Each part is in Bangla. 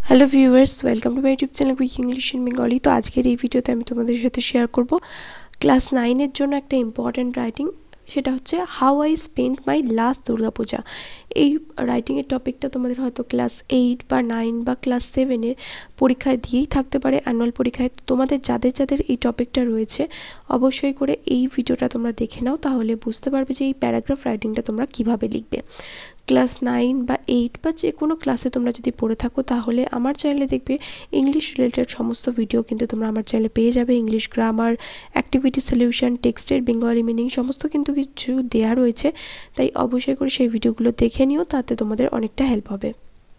Hello viewers, welcome to my YouTube channel quick English in Bengali. তো আজকের এই ভিডিওতে আমি তোমাদের সাথে শেয়ার করব ক্লাস 9-এর জন্য একটা ইম্পর্ট্যান্ট রাইটিং, সেটা হচ্ছে how I spend my last Durga Puja. এই রাইটিংয়ের টপিকটা তোমাদের হয়তো ক্লাস 8 বা 9 বা ক্লাস 7-এর পরীক্ষায় দিয়েই থাকতে পারে, অ্যানুয়াল পরীক্ষায়। তোমাদের যাদের যাদের এই টপিকটা রয়েছে অবশ্যই করে এই ভিডিওটা তোমরা দেখে নাও, তাহলে বুঝতে পারবে যে এই প্যারাগ্রাফ রাইটিংটা তোমরা কিভাবে লিখবে। ক্লাস 9 বা 8 বা যে কোনো ক্লাসে তোমরা যদি পড়ে থাকো, তাহলে আমার চ্যানেলে দেখবে ইংলিশ রিলেটেড সমস্ত ভিডিও কিন্তু তোমরা আমার চ্যানেলে পেয়ে যাবে। ইংলিশ গ্রামার, অ্যাক্টিভিটি সলিউশন, টেক্সটের বেঙ্গলি মিনিং সমস্ত কিন্তু কিছু দেয়া রয়েছে, তাই অবশ্যই করে সেই ভিডিওগুলো দেখে নিও, তাতে তোমাদের অনেকটা হেল্প হবে।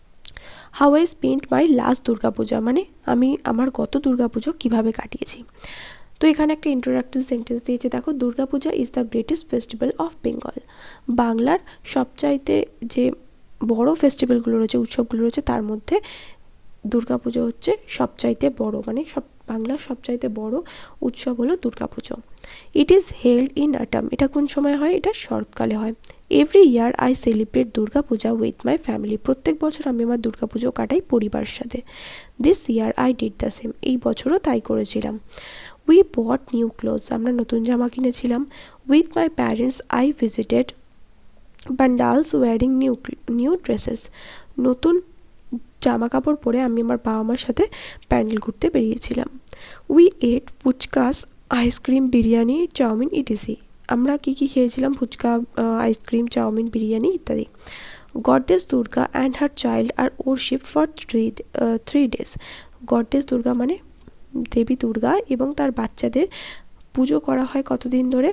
How I spend my last Durga Puja মানে আমি আমার গত দুর্গা পুজো কীভাবে কাটিয়েছি। তো এখানে একটা ইন্ট্রোডাক্টরি সেন্টেন্স দিয়েছে, দেখো, Durga Puja is the greatest festival of Bengal. বাংলার সবচাইতে যে বড় ফেস্টিভ্যালগুলো রয়েছে, উৎসবগুলো রয়েছে, তার মধ্যে দুর্গা পুজো হচ্ছে সবচাইতে বড়, মানে বাংলার সবচাইতে বড় উৎসব হলো Durga Pujo. It is held in autumn, এটা কোন সময় হয়? এটা শরৎকালে হয়। Every year I celebrate Durga Puja with my family, প্রত্যেক বছর আমি আমার দুর্গা পুজো কাটাই পরিবারের সাথে। This year I did the same, এই বছরও তাই করেছিলাম। উই বট নিউ ক্লোথস, আমরা নতুন জামা কিনেছিলাম। With my parents I visited pandals wearing new dresses, নতুন জামা কাপড় পরে আমি আমার বাবা মার সাথে প্যান্ডেল ঘুরতে বেরিয়েছিলাম। We ate fuchkas, ice cream, biryani, chow mein etc, আমরা কী কী খেয়েছিলাম? ফুচকা, আইসক্রিম, চাউমিন, বিরিয়ানি ইত্যাদি। Goddess Durga and her child are worship for 3 days, goddess Durga মানে দেবী দুর্গা এবং তার বাচ্চাদের পুজো করা হয় কতদিন ধরে?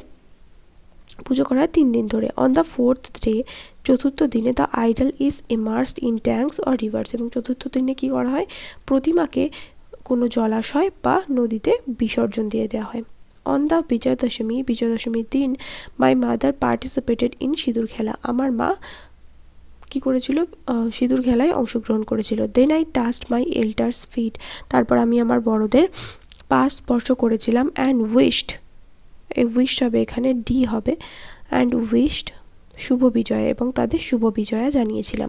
পুজো করা হয় 3 দিন ধরে। অন দ্য 4th day, চতুর্থ দিনে, the idol is immersed in tanks or rivers, এবং চতুর্থ দিনে কী করা হয়? প্রতিমাকে কোনো জলাশয় বা নদীতে বিসর্জন দিয়ে দেওয়া হয়। অন দ্য বিজয়া দশমী, বিজয়া দশমীর দিন, মাই মাদার পার্টিসিপেটেড ইন সিঁদুর খেলা, আমার মা কী করেছিল? সিঁদুর খেলায় অংশগ্রহণ করেছিল। Then I touched my elders feet, তারপর আমি আমার বড়দের পা স্পর্শ করেছিলাম। অ্যান্ড উইশড, এই উইশড হবে এখানে ডি হবে, অ্যান্ড উইশড শুভ বিজয়, এবং তাদের শুভ বিজয়া জানিয়েছিলাম।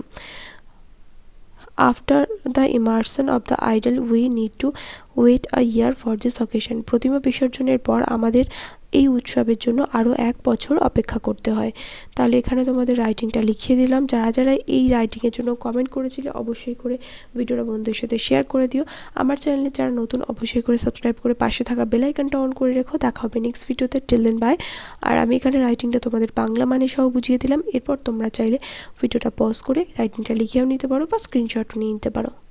After the immersion of the idol we need to wait a year for this occasion, প্রতিমা বিসর্জনের পর আমাদের এই উৎসবের জন্য আরও 1 বছর অপেক্ষা করতে হয়। তাহলে এখানে তোমাদের রাইটিংটা লিখিয়ে দিলাম। যারা যারা এই রাইটিংয়ের জন্য কমেন্ট করেছিলে অবশ্যই করে ভিডিওটা বন্ধুদের সাথে শেয়ার করে দিও। আমার চ্যানেলে যারা নতুন অবশ্যই করে সাবস্ক্রাইব করে পাশে থাকা বেল আইকনটা অন করে রেখো। দেখা হবে নেক্সট ভিডিওতে। Till then by. আর আমি এখানে রাইটিংটা তোমাদের বাংলা মানে সহ বুঝিয়ে দিলাম। এরপর তোমরা চাইলে ভিডিওটা পজ করে রাইটিংটা লিখেও নিতে পারো বা স্ক্রিনশট নিয়ে নিতে পারো।